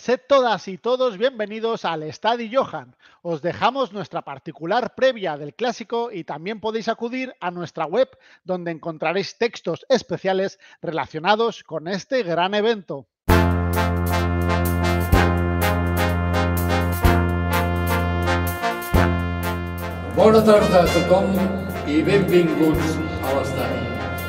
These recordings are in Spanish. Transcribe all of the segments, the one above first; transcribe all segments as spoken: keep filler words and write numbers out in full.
Sed todas y todos bienvenidos al Estadi Johan. Os dejamos nuestra particular previa del clásico y también podéis acudir a nuestra web donde encontraréis textos especiales relacionados con este gran evento. Bona tarda a tothom i benvinguts a l'estadi.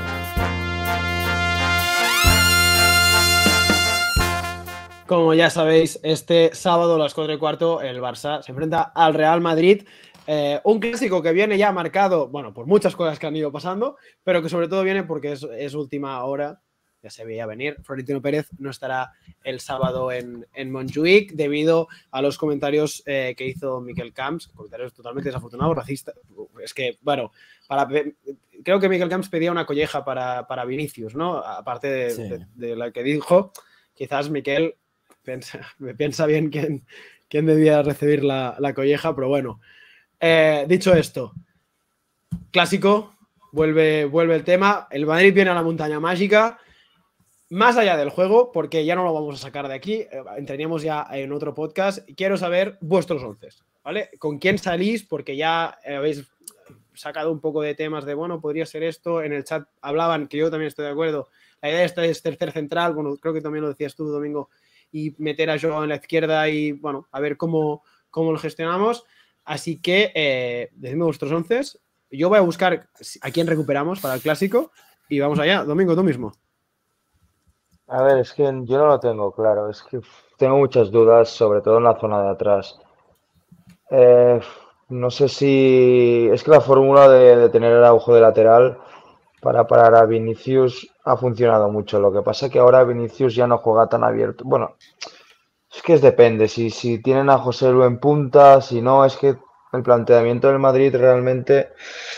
Como ya sabéis, este sábado a las cuatro y cuarto el Barça se enfrenta al Real Madrid. Eh, un clásico que viene ya marcado, bueno, por muchas cosas que han ido pasando, pero que sobre todo viene porque es, es última hora, ya se veía venir. Florentino Pérez no estará el sábado en, en Montjuïc debido a los comentarios eh, que hizo Miquel Camps, comentarios totalmente desafortunados, racistas. Es que, bueno, para, creo que Miquel Camps pedía una colleja para, para Vinicius, ¿no? Aparte de, sí. de, de la que dijo, quizás Miquel piensa, piensa bien quién, quién debía recibir la, la colleja, pero bueno. Eh, dicho esto, clásico, vuelve, vuelve el tema. El Madrid viene a la montaña mágica. Más allá del juego, porque ya no lo vamos a sacar de aquí, eh, entraríamos ya en otro podcast. Quiero saber vuestros once, ¿vale? ¿Con quién salís? Porque ya eh, habéis sacado un poco de temas de, bueno, podría ser esto. En el chat hablaban, que yo también estoy de acuerdo. La idea esta es tercer central, bueno, creo que también lo decías tú, Domingo, y meter a Joao en la izquierda y, bueno, a ver cómo, cómo lo gestionamos. Así que, eh, decidme vuestros once. Yo voy a buscar a quién recuperamos para el clásico y vamos allá. Domingo, tú mismo. A ver, es que yo no lo tengo claro. Es que tengo muchas dudas, sobre todo en la zona de atrás. Eh, no sé si... Es que la fórmula de, de tener el Araujo de lateral para parar a Vinicius ha funcionado mucho. Lo que pasa es que ahora Vinicius ya no juega tan abierto. Bueno, es que es depende. Si, si tienen a José Lu en punta, si no, es que el planteamiento del Madrid realmente...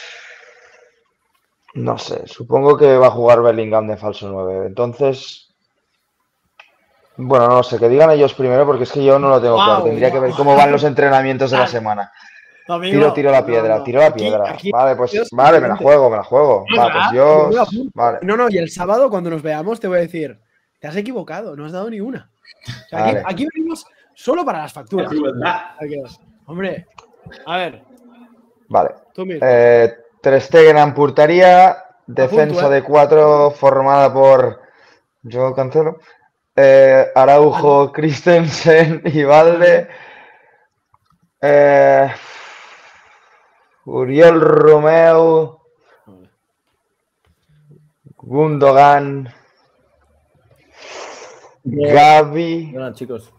No sé, supongo que va a jugar Bellingham de falso nueve. Entonces... Bueno, no sé, que digan ellos primero porque es que yo no lo tengo wow, claro. Tendría wow. que ver cómo van los entrenamientos de la semana. Amigo, tiro, tiro la piedra, no, no. tiro la piedra. Aquí, aquí, vale, pues Dios vale, me la juego, me la juego. No, vale, pues yo... Vale. No, no, y el sábado cuando nos veamos te voy a decir, te has equivocado, no has dado ni una. O sea, vale. aquí, aquí venimos solo para las facturas. Hombre, a ver. Vale. Tú mismo. Eh, Ter Stegen en portería, defensa punto, ¿eh? de cuatro formada por Joao Cancelo. Eh, Araujo, vale. Christensen y Valde. Eh, Uriel Romeu. Gundogan. Bien. Gavi. Bueno, chicos.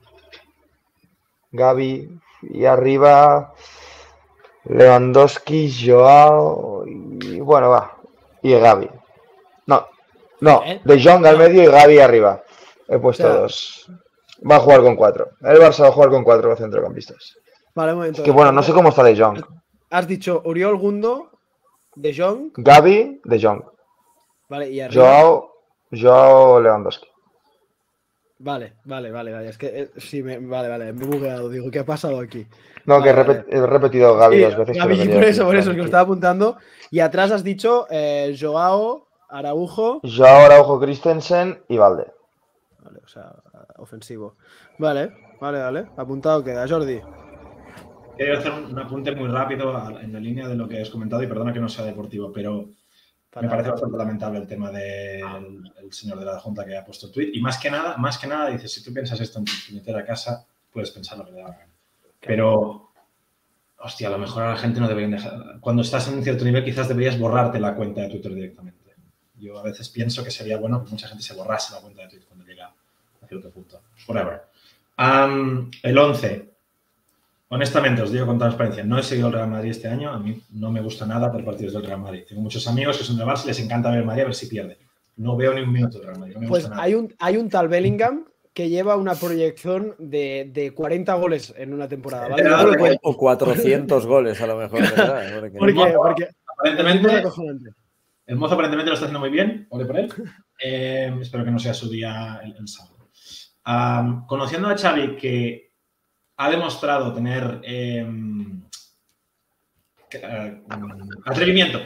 Gavi. Y arriba Lewandowski, Joao. Y bueno, va. Y Gavi. No, no. ¿Eh? De Jong al medio y Gavi arriba. He puesto o sea, dos. Va a jugar con cuatro. El Barça va a jugar con cuatro centrocampistas. Vale, un momento. Es que bueno, no sé cómo está De Jong. Has dicho Oriol, Gundo, De Jong. Gavi, De Jong. Vale, y arriba. Joao, Joao Lewandowski. Vale, vale, vale, vale. Es que eh, sí, me, vale, vale. Me he bugueado. Digo, ¿qué ha pasado aquí? No, vale, que he, repet, vale. he repetido Gavi sí, dos veces. Gavi, por eso, por eso, es que lo estaba apuntando. Y atrás has dicho eh, Joao, Araujo. Joao, Araujo, Christensen y Valde. Vale, o sea, ofensivo. Vale, vale, vale. Apuntado queda, Jordi. Quiero hacer un apunte muy rápido en la línea de lo que has comentado y perdona que no sea deportivo, pero Para me parece bastante lamentable el tema del el señor de la Junta que ha puesto el tuit. Y más que nada, más que nada, dices, si tú piensas esto en tu puñetera casa, puedes pensar lo que te da la gana. Pero, hostia, a lo mejor a la gente no deberían dejar... Cuando estás en un cierto nivel, quizás deberías borrarte la cuenta de Twitter directamente. Yo a veces pienso que sería bueno que mucha gente se borrase la cuenta de Twitter cuando llega a cierto punto. Whatever. Um, el once. Honestamente, os digo con transparencia, no he seguido el Real Madrid este año. A mí no me gusta nada ver partidos del Real Madrid. Tengo muchos amigos que son del Barça y les encanta ver el Madrid a ver si pierde. No veo ni un minuto del Real Madrid. No me pues gusta nada. Hay, un, hay un tal Bellingham que lleva una proyección de, de cuarenta goles en una temporada. ¿Vale? ¿Vale? O cuatrocientos goles a lo mejor, ¿verdad? Porque, porque, mozo, porque aparentemente, el mozo aparentemente lo está haciendo muy bien. Ole por él. Eh, espero que no sea su día el, el sábado. Um, conociendo a Xavi, que ha demostrado tener eh, atrevimiento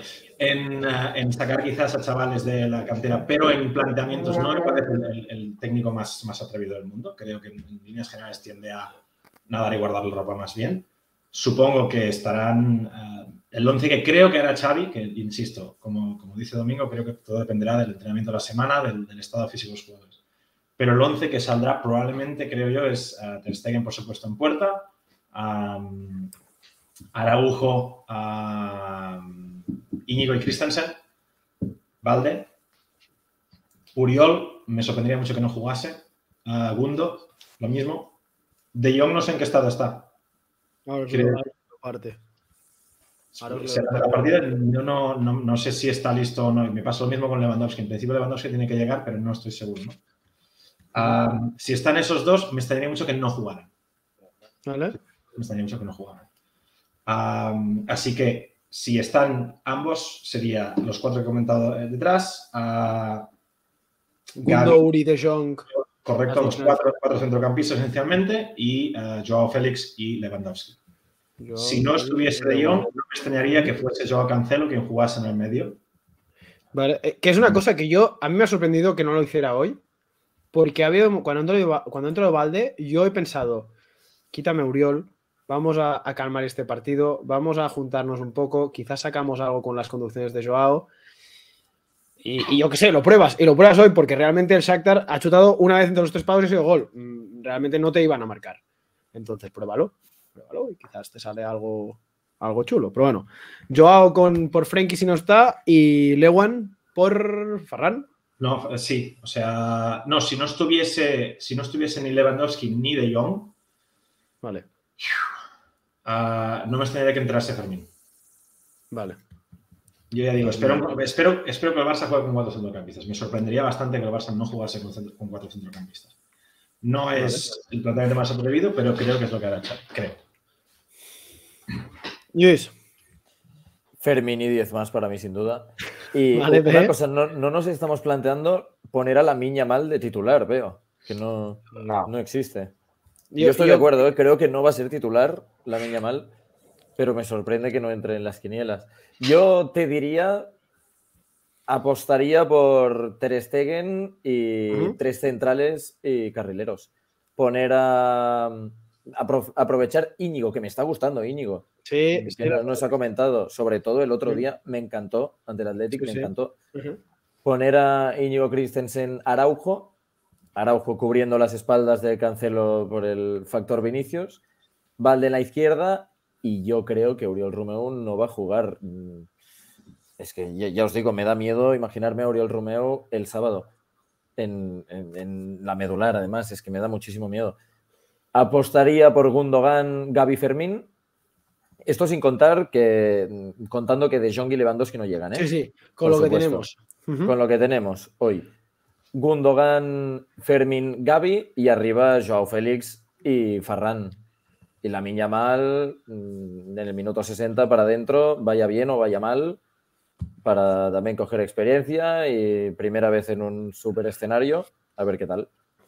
en, uh, en sacar quizás a chavales de la cantera, pero en planteamientos no me parece el, el técnico más, más atrevido del mundo. Creo que en, en líneas generales tiende a nadar y guardar la ropa más bien. Supongo que estarán uh, el once que creo que hará Xavi, que insisto, como, como dice Domingo, creo que todo dependerá del entrenamiento de la semana, del, del estado físico de los jugadores. Pero el once que saldrá probablemente, creo yo, es uh, Ter Stegen, por supuesto, en puerta, um, Araujo, um, Íñigo y Christensen, Valde, Uriol, me sorprendería mucho que no jugase, uh, Gundo, lo mismo. De Jong no sé en qué estado está. Ahora Creo- parte. Ahora os O sea, lo- la partida yo no, no, no sé si está listo o no. Y me pasa lo mismo con Lewandowski. En principio Lewandowski tiene que llegar, pero no estoy seguro, ¿no? Ah, si están esos dos, me extrañaría mucho que no jugaran. ¿Vale? Me extrañaría mucho que no jugaran. Ah, así que si están ambos, sería los cuatro que he comentado eh, detrás. Ah, Gundo, Gavi. Uri, De Jong. correcto, Has los dicho cuatro, cuatro centrocampistas esencialmente y ah, Joao Félix y Lewandowski. Yo- Si no estuviese De Jong, no me extrañaría que fuese Joao Cancelo quien jugase en el medio. Vale, eh, que es una cosa que yo, a mí me ha sorprendido que no lo hiciera hoy, porque ha habido, cuando entro, cuando entro de Valde, yo he pensado, quítame Uriol, vamos a, a calmar este partido, vamos a juntarnos un poco, quizás sacamos algo con las conducciones de Joao, y, y yo qué sé, lo pruebas, y lo pruebas hoy, porque realmente el Shakhtar ha chutado una vez entre los tres palos y ha sido gol, Mm, realmente no te iban a marcar, entonces pruébalo, pruébalo, y quizás te sale algo... Algo chulo, pero bueno. Joao con, por Frenkie si no está y Lewan por Ferran. No, eh, sí, o sea, no, si no estuviese, si no estuviese ni Lewandowski ni De Jong, Vale, ah, no me extrañaría que entrase Fermín. vale. Yo ya digo, espero, espero, espero que el Barça juegue con cuatro centrocampistas. Me sorprendería bastante que el Barça no jugase con, centro- con cuatro centrocampistas. No es el planteamiento más atrevido, pero creo que es lo que hará Xavi, creo. Luis. Fermín y diez más para mí, sin duda. Y Vale, una ve. cosa, no, no nos estamos planteando poner a la Miña mal de titular, veo. Que no, No. no existe. Yo, Yo estoy yo- de acuerdo, ¿eh? Creo que no va a ser titular la Miña mal, pero me sorprende que no entre en las quinielas. Yo te diría, apostaría por Ter Stegen y Ujú. tres centrales y carrileros. Poner a... apro- aprovechar Íñigo, que me está gustando Íñigo. Sí, Que estoy de no, acuerdo. no se ha comentado, sobre todo el otro Sí. día, me encantó ante el Athletic, Sí, me sí. encantó. Ujú. Poner a Íñigo Christensen Araujo, Araujo cubriendo las espaldas de Cancelo por el factor Vinicius, Valde en la izquierda y yo creo que Oriol Romeu no va a jugar. Mm, Es que ya, ya os digo, me da miedo imaginarme a Oriol Romeu el sábado en, en- en la medular, además, es que me da muchísimo miedo. Apostaría por Gundogan, Gavi, Fermín. Esto sin contar que, contando que De Jong y Lewandowski no llegan, ¿eh? Sí, sí, con Por lo que supuesto. tenemos. Ujú. Con lo que tenemos hoy. Gundogan, Fermín, Gavi y arriba Joao Félix y Ferran. Y la Miña mal en el minuto sesenta para adentro, vaya bien o vaya mal, para también coger experiencia y primera vez en un super escenario, a ver qué tal.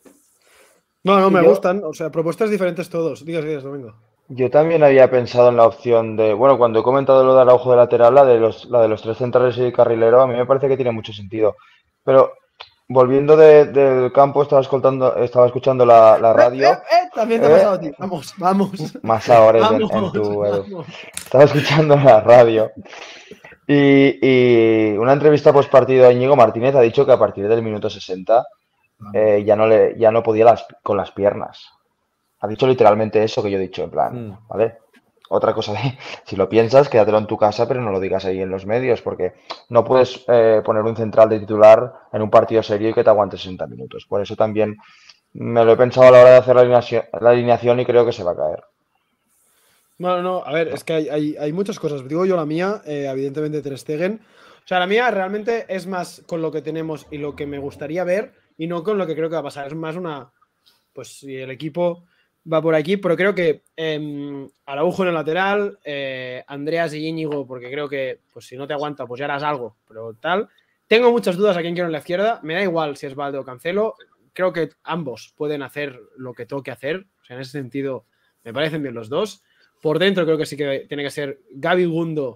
No, no, Y me yo- gustan. O sea, propuestas diferentes todos. Digas, digas, Domingo. Yo también había pensado en la opción de, bueno, cuando he comentado lo de Araujo de lateral, la de los, la de los tres centrales y carrilero, a mí me parece que tiene mucho sentido. Pero volviendo de- del campo, estaba escuchando, estaba escuchando la, la radio, Eh, eh, eh, también te ha Eh. pasado a ti. Vamos, vamos. más ahora en, en Vamos, tu, Edu. vamos. Estaba escuchando la radio y, y una entrevista post partido a Íñigo Martínez ha dicho que a partir del minuto sesenta eh, ya no le, ya no podía las, con las piernas. Ha dicho literalmente eso que yo he dicho, en plan, Mm. ¿vale? Otra cosa de, si lo piensas, quédatelo en tu casa, pero no lo digas ahí en los medios, porque no puedes eh, poner un central de titular en un partido serio y que te aguante sesenta minutos. Por eso también me lo he pensado a la hora de hacer la alineación, la alineación y creo que se va a caer. No, no, a ver, es que hay, hay- hay muchas cosas. Digo yo la mía, eh, evidentemente Ter Stegen. O sea, la mía realmente es más con lo que tenemos y lo que me gustaría ver y no con lo que creo que va a pasar. Es más una, pues si el equipo va por aquí, pero creo que eh, Araujo en el lateral, eh, Andreas y Íñigo, porque creo que pues si no te aguanta, pues ya harás algo, pero tal. Tengo muchas dudas a quién quiero en la izquierda. Me da igual si es Valde o Cancelo. Creo que ambos pueden hacer lo que toque hacer. O sea, en ese sentido, me parecen bien los dos. Por dentro creo que sí que tiene que ser Gavi, Gundo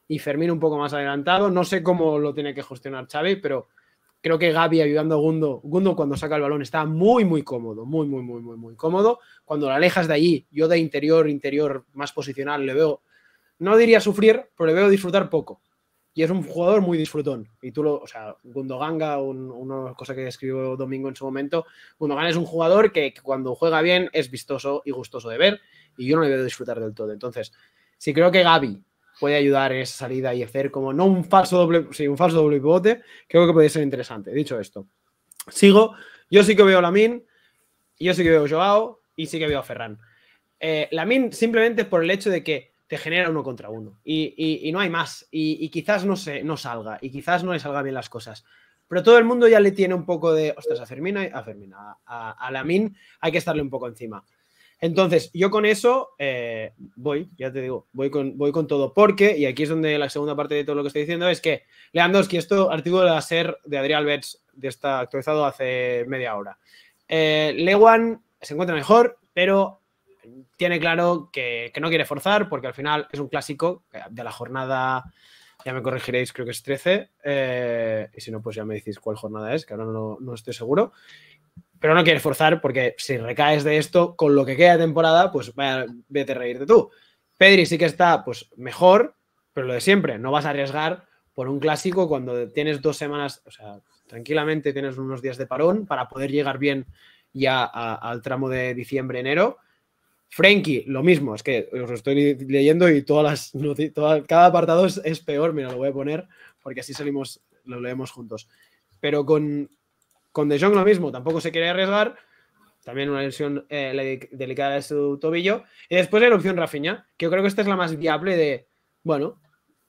y Fermín un poco más adelantado. No sé cómo lo tiene que gestionar Xavi, pero creo que Gavi ayudando a Gundo, Gundo cuando saca el balón está muy, muy cómodo, muy, muy, muy, muy, muy cómodo. Cuando lo alejas de allí, yo de interior, interior, más posicional, le veo, no diría sufrir, pero le veo disfrutar poco. Y es un jugador muy disfrutón. Y tú lo, o sea, Gundogan, un, una cosa que escribió Domingo en su momento, Gundogan es un jugador que, que cuando juega bien es vistoso y gustoso de ver, y yo no le veo disfrutar del todo. Entonces, sí creo que Gavi puede ayudar en esa salida y hacer como, no un falso doble, sí, un falso doble pivote, creo que puede ser interesante. Dicho esto, sigo, yo sí que veo a Lamine, yo sí que veo a Joao, y sí que veo a Ferran. Eh, Lamine simplemente por el hecho de que te genera uno contra uno y, y, y no hay más y, y quizás no, se, no salga y quizás no le salga bien las cosas, pero todo el mundo ya le tiene un poco de, ostras, a Fermín, a, Fermín, a, a, a Lamine hay que estarle un poco encima. Entonces yo con eso eh, voy, ya te digo, voy con, voy con todo, porque, y aquí es donde la segunda parte de todo lo que estoy diciendo es que Lewandowski, esto artículo de la SER de Adrián Alberts, de está actualizado hace media hora, eh, Lewan se encuentra mejor, pero tiene claro que, que no quiere forzar porque al final es un clásico de la jornada, ya me corregiréis, creo que es trece, eh, y si no, pues ya me decís cuál jornada es, que ahora no, no estoy seguro, pero no quiere forzar porque si recaes de esto con lo que queda de temporada, pues vaya, vete a reírte tú. Pedri sí que está pues mejor, pero lo de siempre, no vas a arriesgar por un clásico cuando tienes dos semanas, o sea, tranquilamente tienes unos días de parón para poder llegar bien ya a, al tramo de diciembre-enero. Frenkie, lo mismo, es que os lo estoy leyendo y todas las todas, cada apartado es, es peor, mira, lo voy a poner porque así salimos, lo leemos juntos. Pero con, con De Jong lo mismo, tampoco se quiere arriesgar, también una lesión eh, delicada de su tobillo. Y después hay la opción Rafinha, que yo creo que esta es la más viable de, bueno,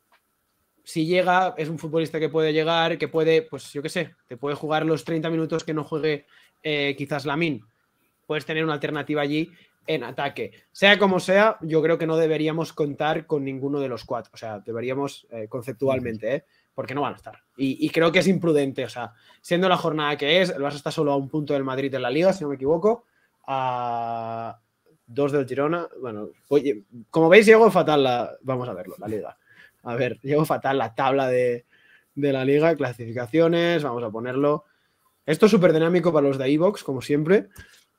si llega, es un futbolista que puede llegar, que puede, pues yo qué sé, te puede jugar los treinta minutos que no juegue eh, quizás Lamine. Puedes tener una alternativa allí en ataque. Sea como sea, yo creo que no deberíamos contar con ninguno de los cuatro. O sea, deberíamos eh, conceptualmente, ¿eh? Porque no van a estar. Y, y creo que es imprudente. O sea, siendo la jornada que es, el Barça está solo a un punto del Madrid en la Liga, si no me equivoco, a dos del Girona. Bueno, oye, como veis, llego fatal la... Vamos a verlo, la Liga. A ver, llego fatal la tabla de, de la Liga, clasificaciones, vamos a ponerlo. Esto es súper dinámico para los de iVoox, como siempre.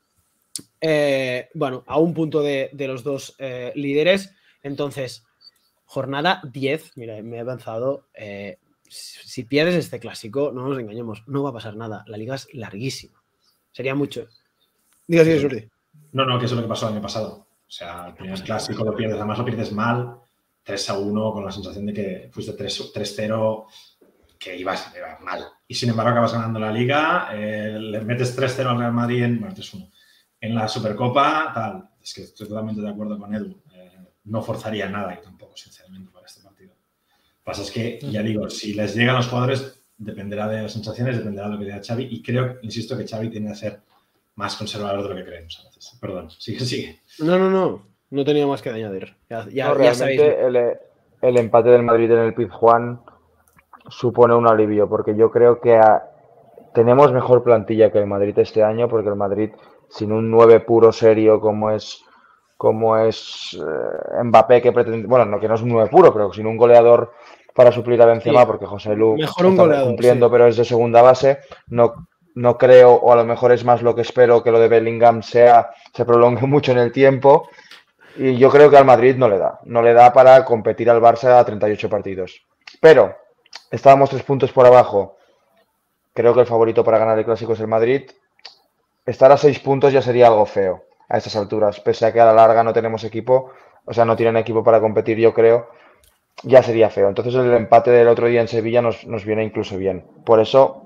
Eh, bueno, a un punto de, de los dos eh, líderes. Entonces, jornada diez, mira, me he avanzado. Eh, si pierdes este clásico, no nos engañemos, no va a pasar nada. La liga es larguísima. Sería mucho. Diga, sí, Jordi. No, no, que eso es lo que pasó el año pasado. O sea, el primer clásico lo pierdes, además lo pierdes mal, tres a uno, con la sensación de que fuiste tres cero, que ibas, ibas mal. Y sin embargo acabas ganando la liga, eh, le metes tres cero al Real Madrid en, bueno, tres uno. En la Supercopa, tal, es que estoy totalmente de acuerdo con Edu. Eh, no forzaría nada yo tampoco, sinceramente, para este partido. Lo que pasa es que, ya digo, si les llegan los jugadores, dependerá de las sensaciones, dependerá de lo que diga Xavi. Y creo, insisto, que Xavi tiene que ser más conservador de lo que creemos a veces. Perdón, sigue, sigue. No, no, no. No tenía más que añadir. Ya, ya, no, ya sabéis. El, el empate del Madrid en el Pizjuán supone un alivio, porque yo creo que a, tenemos mejor plantilla que el Madrid este año, porque el Madrid, sin un nueve puro serio como es como es eh, Mbappé, que pretende, bueno, no, que no es un nueve puro, pero sin un goleador para suplir a Benzema, sí, porque José Lu mejor un goleador, cumpliendo, sí, pero es de segunda base, no, no creo, o a lo mejor es más lo que espero, que lo de Bellingham sea, se prolongue mucho en el tiempo, y yo creo que al Madrid no le da, no le da para competir al Barça a treinta y ocho partidos. Pero estábamos tres puntos por abajo, creo que el favorito para ganar el Clásico es el Madrid. Estar a seis puntos ya sería algo feo a estas alturas, pese a que a la larga no tenemos equipo, o sea, no tienen equipo para competir, yo creo, ya sería feo. Entonces el empate del otro día en Sevilla nos, nos viene incluso bien. Por eso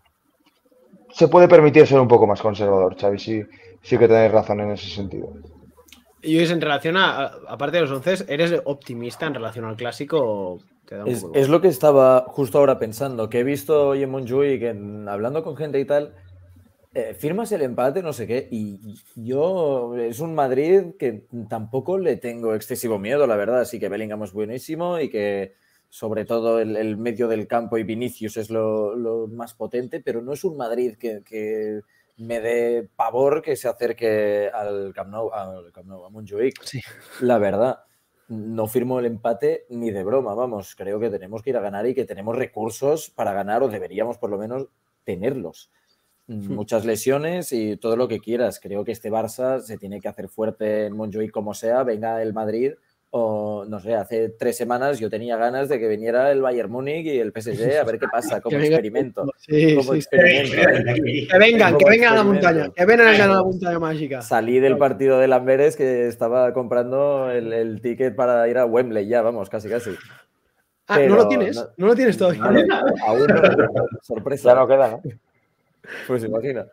se puede permitir ser un poco más conservador, Xavi, sí, sí que tenéis razón en ese sentido. Y en relación a, aparte de los once, ¿eres optimista en relación al Clásico? Te da un es, poco es lo que estaba justo ahora pensando, que he visto hoy en Montjuïc, que hablando con gente y tal, eh, firmas el empate, no sé qué, y yo es un Madrid que tampoco le tengo excesivo miedo, la verdad, sí que Bellingham es buenísimo y que sobre todo el, el medio del campo y Vinicius es lo, lo más potente, pero no es un Madrid que, que me dé pavor que se acerque al Camp Nou, al Camp Nou, a Montjuïc, sí, la verdad. no firmo el empate ni de broma, vamos, creo que tenemos que ir a ganar y que tenemos recursos para ganar, o deberíamos por lo menos tenerlos. Muchas lesiones y todo lo que quieras. Creo que este Barça se tiene que hacer fuerte en Montjuïc como sea, venga el Madrid, o no sé, hace tres semanas yo tenía ganas de que viniera el Bayern Múnich y el P S G a ver qué pasa, como experimento. Sí, como sí, experimento. Sí. Que vengan, que vengan a la montaña, que vengan a la montaña mágica. Salí del partido de Lamberes que estaba comprando el, el ticket para ir a Wembley ya, vamos, casi casi. Ah, Pero ¿no lo tienes? ¿No, ¿No lo tienes todavía? No, no, aún no. Sorpresa. Ya no queda, ¿no? Pues imagina.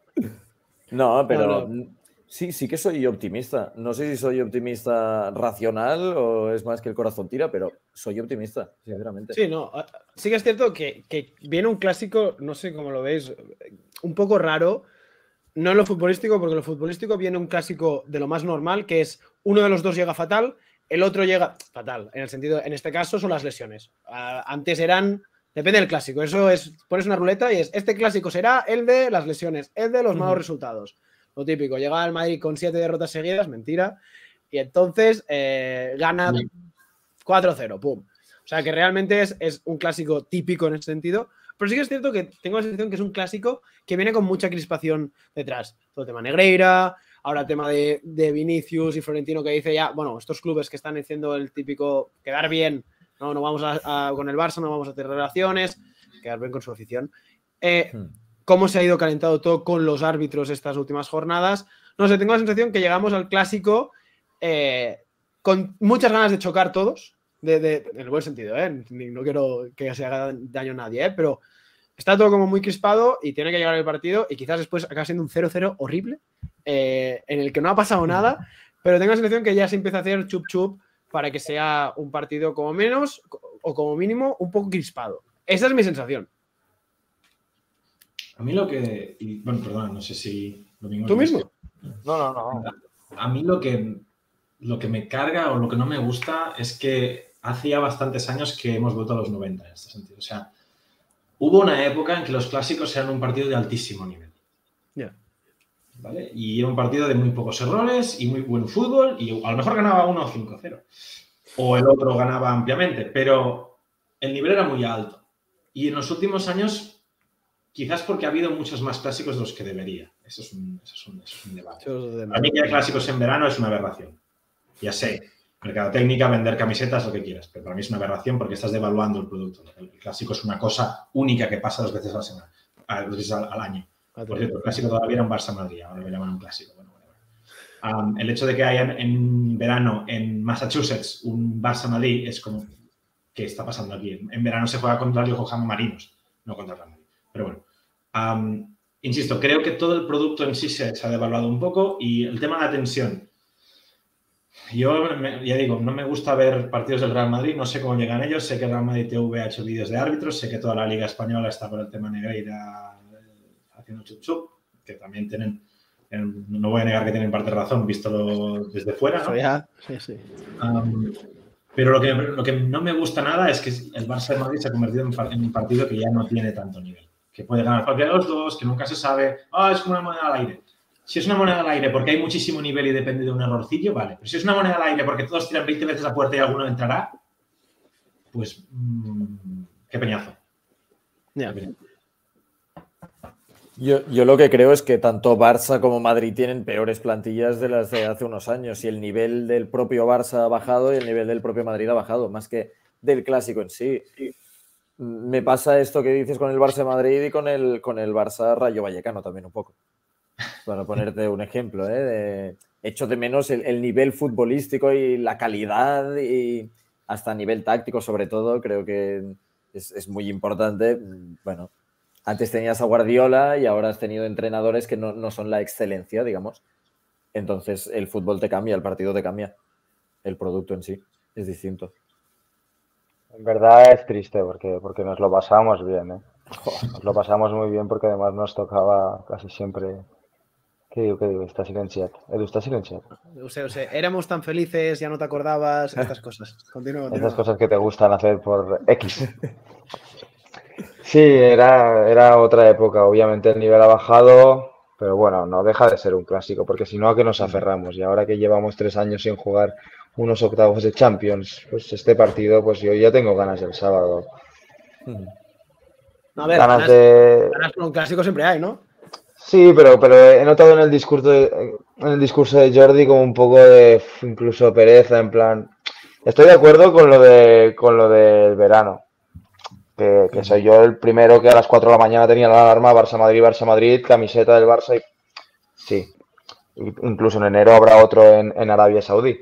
No, pero No, no. sí, sí que soy optimista. No sé si soy optimista racional o es más que el corazón tira, pero soy optimista, sinceramente. Sí, no. Sí que es cierto que, que viene un clásico, no sé cómo lo veis, un poco raro. No en lo futbolístico, porque en lo futbolístico viene un clásico de lo más normal, que es uno de los dos llega fatal, el otro llega fatal. En el sentido, en este caso son las lesiones. Uh, antes eran... Depende del clásico. Eso es, pones una ruleta y es, este clásico será el de las lesiones, el de los malos uh-huh. resultados. Lo típico, llega al Madrid con siete derrotas seguidas, mentira, y entonces eh, gana cuatro cero, pum. O sea que realmente es, es un clásico típico en ese sentido, pero sí que es cierto que tengo la sensación que es un clásico que viene con mucha crispación detrás. Todo el tema Negreira, ahora el tema de, de Vinicius y Florentino que dice ya, bueno, estos clubes que están haciendo el típico quedar bien. No, no vamos a, a, con el Barça, no vamos a tener relaciones, quedar bien con su afición. Eh, hmm. ¿Cómo se ha ido calentado todo con los árbitros estas últimas jornadas? No sé, tengo la sensación que llegamos al clásico eh, con muchas ganas de chocar todos, de, de, en el buen sentido, ¿eh? No quiero que se haga daño a nadie, ¿eh? Pero está todo como muy crispado y tiene que llegar el partido y quizás después acaba siendo un cero cero horrible, eh, en el que no ha pasado nada, pero tengo la sensación que ya se empieza a hacer chup chup para que sea un partido como menos o como mínimo un poco crispado. Esa es mi sensación. A mí lo que... Y, bueno, perdona, no sé si... Lo mismo ¿Tú mismo? No, no, no. A, a mí lo que, lo que me carga o lo que no me gusta es que hace ya bastantes años que hemos vuelto a los noventa en este sentido. O sea, hubo una época en que los clásicos eran un partido de altísimo nivel. Ya. Yeah. ¿Vale? Y era un partido de muy pocos errores y muy buen fútbol y a lo mejor ganaba uno cinco cero o el otro ganaba ampliamente, pero el nivel era muy alto. Y en los últimos años, quizás porque ha habido muchos más clásicos de los que debería. Eso es un, eso es un, eso es un debate. Para mí que hay clásicos en verano es una aberración. Ya sé, mercadotecnia, vender camisetas, lo que quieras, pero para mí es una aberración porque estás devaluando el producto. El clásico es una cosa única que pasa dos veces a la semana, dos veces al, al año. Por cierto, el clásico todavía era un Barça-Madrid, ahora lo llaman un clásico. Bueno, bueno, bueno. Um, el hecho de que haya en, en verano en Massachusetts un Barça-Madrid es como, ¿qué está pasando aquí? En, en verano se juega contra el Yokohama Marinos, no contra el Real Madrid. Pero bueno, um, insisto, creo que todo el producto en sí se, se ha devaluado un poco y el tema de la tensión. Yo, me, ya digo, no me gusta ver partidos del Real Madrid, no sé cómo llegan ellos, sé que el Real Madrid T V ha hecho vídeos de árbitros, sé que toda la Liga Española está por el tema Negreira haciendo chup chup, que también tienen, no voy a negar que tienen parte de razón, visto desde fuera, ¿no? Ya, sí, sí. Um, pero lo que, lo que no me gusta nada es que el Barça de Madrid se ha convertido en, en un partido que ya no tiene tanto nivel, que puede ganar cualquiera de los dos, que nunca se sabe, ah, oh, es como una moneda al aire. Si es una moneda al aire porque hay muchísimo nivel y depende de un errorcillo, vale. Pero si es una moneda al aire porque todos tiran veinte veces la puerta y alguno entrará, pues mmm, qué peñazo. Yeah. Qué peñazo. Yo, yo lo que creo es que tanto Barça como Madrid tienen peores plantillas de las de hace unos años y el nivel del propio Barça ha bajado y el nivel del propio Madrid ha bajado, más que del clásico en sí. Me pasa esto que dices con el Barça Madrid y con el, con el Barça Rayo Vallecano también un poco. Para ponerte un ejemplo, ¿eh? De, echo de menos el, el nivel futbolístico y la calidad y hasta a nivel táctico sobre todo, creo que es, es muy importante. Bueno, antes tenías a Guardiola y ahora has tenido entrenadores que no, no son la excelencia, digamos. Entonces el fútbol te cambia, el partido te cambia. El producto en sí es distinto. En verdad es triste porque, porque nos lo pasamos bien, ¿eh? Nos lo pasamos muy bien porque además nos tocaba casi siempre... ¿Qué digo? ¿Qué digo? Está silenciado. Edu, está silenciado. O sea, o sea, éramos tan felices, ya no te acordabas, estas cosas. Continúa, continúa. Estas cosas que te gustan hacer por X. Sí, era, era otra época. Obviamente el nivel ha bajado, pero bueno, no deja de ser un clásico, porque si no, ¿a qué nos aferramos? Y ahora que llevamos tres años sin jugar unos octavos de Champions. Pues este partido, pues yo ya tengo ganas del sábado. A ver, ganas ganas, de... ganas por un clásico siempre hay, ¿no? Sí, pero, pero he notado en el discurso de, en el discurso de Jordi como un poco de incluso pereza, en plan. Estoy de acuerdo con lo de con lo del verano. Que, que soy yo el primero que a las cuatro de la mañana tenía la alarma Barça Madrid, Barça Madrid, camiseta del Barça y sí. Incluso en enero habrá otro en, en Arabia Saudí.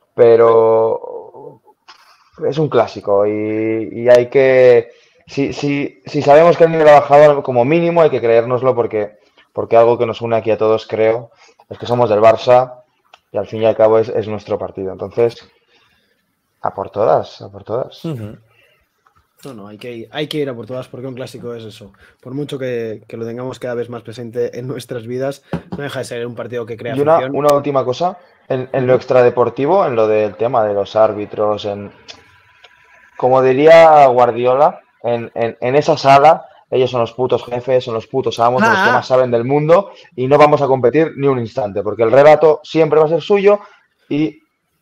Pero es un clásico y, y hay que. Si, si, si sabemos que el nivel ha bajado, como mínimo hay que creérnoslo porque, porque algo que nos une aquí a todos, creo, es que somos del Barça y al fin y al cabo es, es nuestro partido. Entonces, a por todas, a por todas. Uh-huh. No, no, hay que, ir, hay que ir a por todas porque un clásico es eso. Por mucho que, que lo tengamos cada vez más presente en nuestras vidas, no deja de ser un partido que crea Y una, afición. una última cosa, en, en lo extradeportivo, en lo del tema de los árbitros, en como diría Guardiola, en, en, en esa sala, ellos son los putos jefes, son los putos amos, ah. los que más saben del mundo y no vamos a competir ni un instante, porque el relato siempre va a ser suyo y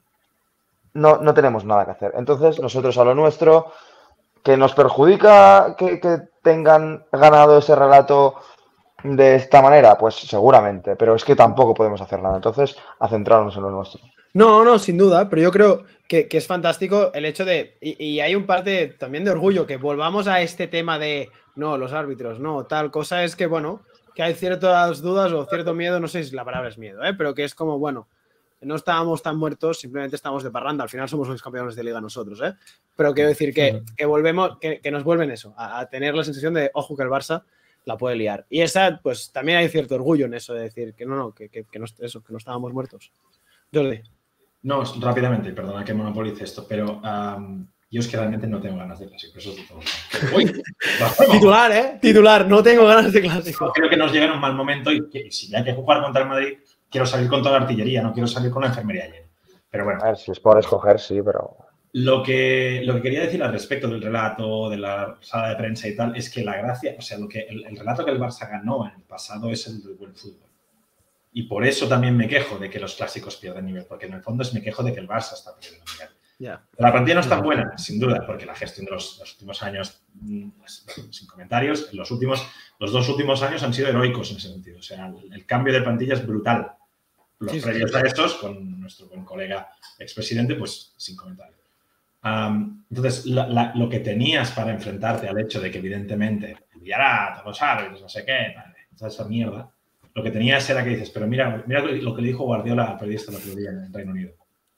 no, no tenemos nada que hacer. Entonces, nosotros a lo nuestro, que nos perjudica que, que tengan ganado ese relato de esta manera, pues seguramente, pero es que tampoco podemos hacer nada. Entonces, a centrarnos en lo nuestro. No, no, sin duda, pero yo creo que, que es fantástico el hecho de, y, y hay un parte también de orgullo, que volvamos a este tema de, no, los árbitros, no, tal cosa es que, bueno, que hay ciertas dudas o cierto miedo, no sé si la palabra es miedo, ¿eh? Pero que es como, bueno, no estábamos tan muertos, simplemente estamos de parranda, al final somos los campeones de liga nosotros, ¿eh? Pero quiero decir que, que volvemos, que, que nos vuelven eso, a, a tener la sensación de, ojo, que el Barça la puede liar. Y esa, pues también hay cierto orgullo en eso, de decir que no, no, que, que, que no, eso, que no estábamos muertos. Jordi. No, rápidamente, perdona que monopolice esto, pero um, yo es que realmente no tengo ganas de clásico, eso es de todo. Uy, titular, ¿eh? Titular, no tengo ganas de clásico. Creo que nos llega en un mal momento y que, si hay que jugar contra el Madrid, quiero salir con toda la artillería, no quiero salir con la enfermería llena. Pero bueno. A ver, si es por escoger, sí, pero... Lo que, lo que quería decir al respecto del relato, de la sala de prensa y tal, es que la gracia, o sea, lo que, el, el relato que el Barça ganó en el pasado es el del buen fútbol. Y por eso también me quejo de que los clásicos pierden nivel, porque en el fondo es me quejo de que el Barça está perdiendo nivel. Yeah. La plantilla no es tan buena, sin duda, porque la gestión de los, los últimos años, pues, sin comentarios, los, últimos, los dos últimos años han sido heroicos en ese sentido. O sea, el, el cambio de plantilla es brutal. Los sí, previos sí, sí. a estos, con nuestro buen colega expresidente, pues sin comentarios. Um, entonces, la, la, lo que tenías para enfrentarte al hecho de que, evidentemente, enviará a todos los árbitros, no sé qué, toda esa mierda, lo que tenías era que dices, pero mira, mira lo que le dijo Guardiola al periodista el otro día en el Reino Unido.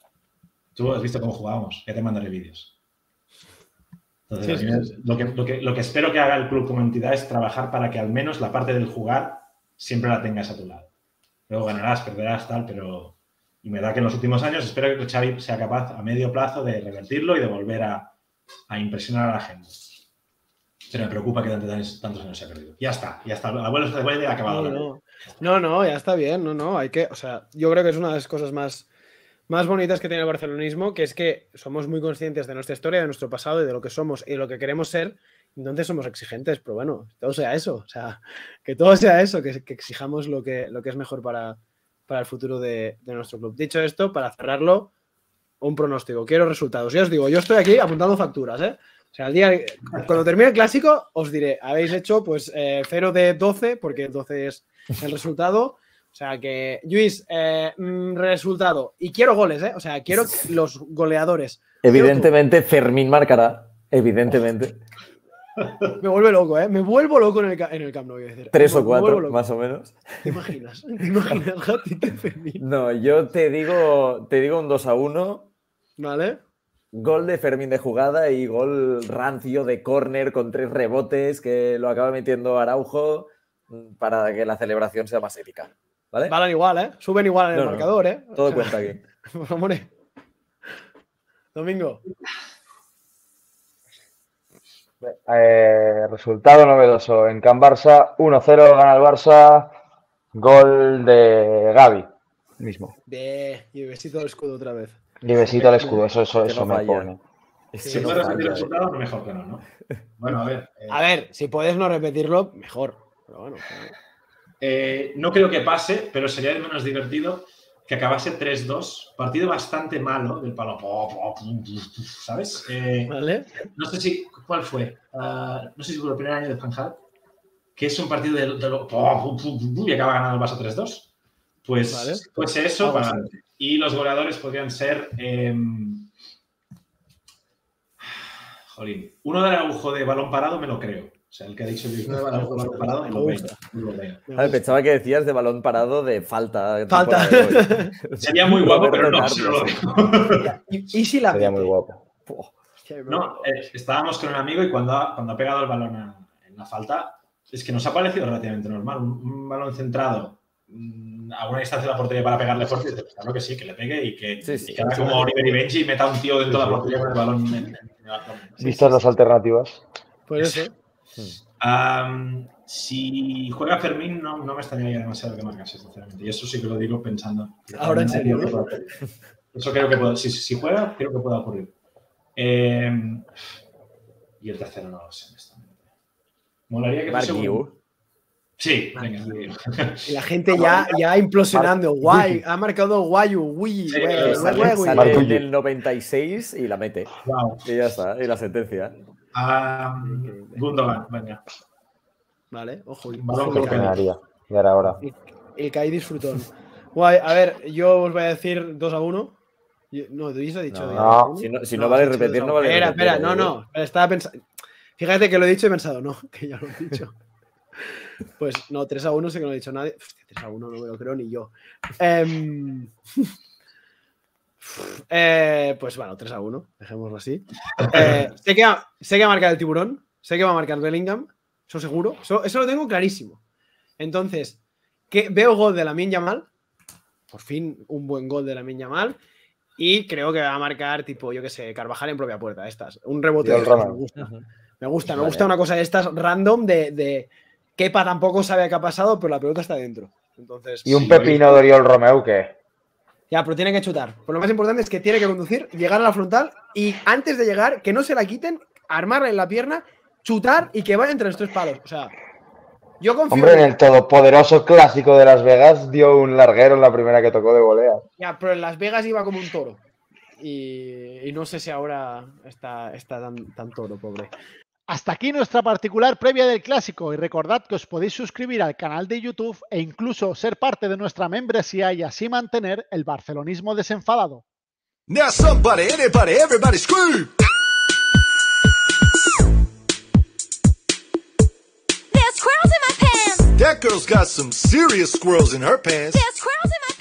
Tú has visto cómo jugábamos, ya te mandaré vídeos. Entonces, sí, sí, sí. Lo, que, lo, que, lo que espero que haga el club como entidad es trabajar para que al menos la parte del jugar siempre la tengas a tu lado. Luego ganarás, perderás, tal, pero... Y me da que en los últimos años espero que Xavi sea capaz a medio plazo de revertirlo y de volver a, a impresionar a la gente. Se me preocupa que tantos, tantos años se ha perdido. Ya está, ya está. El abuelo se puede acabado. No, no. no, no, ya está bien. No, no, hay que... O sea, yo creo que es una de las cosas más... más bonitas que tiene el barcelonismo, que es que somos muy conscientes de nuestra historia, de nuestro pasado y de lo que somos y de lo que queremos ser, entonces somos exigentes, pero bueno, todo sea eso, o sea, que todo sea eso, que, que exijamos lo que, lo que es mejor para, para el futuro de, de nuestro club. Dicho esto, para cerrarlo, un pronóstico, quiero resultados. Ya os digo, yo estoy aquí apuntando facturas, ¿eh? O sea, el día, cuando termine el clásico, os diré, habéis hecho pues eh, cero de doce, porque doce es el resultado. O sea que, Luis, eh, resultado. Y quiero goles, ¿eh? O sea, quiero los goleadores. Evidentemente, Fermín marcará. Evidentemente. Me vuelve loco, ¿eh? Me vuelvo loco en el, en el Camp Nou, voy a decir. Tres o cuatro, más o menos. ¿Te imaginas? ¿Te imaginas, gatito Fermín? No, yo te digo, te digo un dos a uno. Vale. Gol de Fermín de jugada y gol rancio de córner con tres rebotes que lo acaba metiendo Araujo para que la celebración sea más épica. ¿Vale? Valen igual, ¿eh? Suben igual en no, el no. marcador, ¿eh? Todo o sea, cuenta aquí. Vamos. Domingo. Eh, resultado novedoso. En Can Barça, uno cero, gana el Barça. Gol de Gavi mismo. Bien, y besito al escudo otra vez. Y besito al escudo, eso, eso, eso no me pone. Si sí, puedes repetir el resultado, mejor que no, ¿no? Bueno, a ver. Eh... A ver, si puedes no repetirlo, mejor. Pero bueno. Pero... Eh, no creo que pase, pero sería menos divertido que acabase tres dos. Partido bastante malo del palo. ¿Sabes? Eh, ¿Vale? no sé si... ¿Cuál fue? Uh, no sé si fue el primer año de Van Gaal, que es un partido de... de lo, y acaba ganando el Barça tres dos. Pues, vale. pues eso. Para, y los goleadores podrían ser... Eh, jolín. Uno del Araujo de balón parado me lo creo. O sea, el que ha dicho que uno de balón parado me lo veo. Lo veo. Ver, pensaba que decías de balón parado de falta. Falta. Sería muy guapo, pero no. Solo... ¿Y, y si la Sería muy guapo. No, eh, estábamos con un amigo y cuando ha, cuando ha pegado el balón a, en la falta, es que nos ha parecido relativamente normal. Un, un balón centrado mmm, a una distancia de la portería para pegarle fuerte, pues claro que sí, que le pegue y que, sí, sí, y que haga como Oliver y Benji y meta a un tío dentro de la portería con el balón en, en, en la zona. Vistas las alternativas. Pues eso. Um, si juega Fermín, no, no me extrañaría demasiado que marcase, sinceramente. Y eso sí que lo digo pensando. Ahora en serio, ¿no? Eso creo que puede. Si, si juega, creo que pueda ocurrir. Eh, y el tercero no lo sé, honestamente. Molaría que fuese un... Sí, venga. Y la gente ya, ya implosionando. Guay, ha marcado Guayu, Wii. Sí, guay, sale, guay, sale guay. En el noventa y seis y la mete. Wow. Y ya está, y la sentencia. Um, Gundogan, venga. Vale, ojo. Balón ojo que ganaría. Y ahora ahora. El, el Kai disfrutón. Guay, a ver, yo os voy a decir dos a uno. No, Luis ha dicho. No, no. Si no, si no, no vale repetir, no vale espera, repetir. Espera, no, no. Estaba pensando. Fíjate que lo he dicho y he pensado, no, que ya lo he dicho. Pues no, tres a uno sé que no lo ha dicho nadie. Hostia, tres a uno no me lo creo ni yo. Eh, eh, pues bueno, tres a uno, dejémoslo así. Eh, sé, que va, sé que va a marcar el Tiburón, sé que va a marcar Bellingham, eso seguro, eso, eso lo tengo clarísimo. Entonces, que veo gol de Lamine Yamal, por fin un buen gol de Lamine Yamal, y creo que va a marcar tipo, yo qué sé, Carvajal en propia puerta, estas, un rebote. De estas, me gusta, uh-huh. me gusta, me vale. gusta una cosa de estas random de, de Kepa tampoco sabe qué ha pasado, pero la pelota está dentro. Entonces, y un sí, pepino de Oriol Romeu que... Ya, pero tiene que chutar. Pues lo más importante es que tiene que conducir, llegar a la frontal y antes de llegar, que no se la quiten, armarla en la pierna, chutar y que vaya entre los tres palos. O sea, yo confío... Hombre, en el todopoderoso clásico de Las Vegas dio un larguero en la primera que tocó de volea. Ya, pero en Las Vegas iba como un toro. Y, y no sé si ahora está, está tan, tan toro, pobre. Hasta aquí nuestra particular previa del Clásico y recordad que os podéis suscribir al canal de YouTube e incluso ser parte de nuestra membresía y así mantener el barcelonismo desenfadado. Now somebody, anybody, everybody scream! There's squirrels in my pants! That girl's got some serious squirrels in her pants! There's squirrels in my